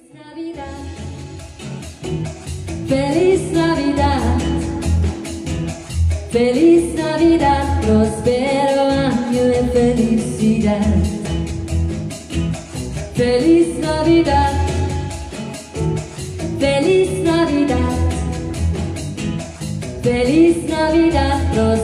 Navidad, feliz Navidad, feliz Navidad, próspero año de felicidad. Feliz Navidad, feliz Navidad, feliz Navidad, próspero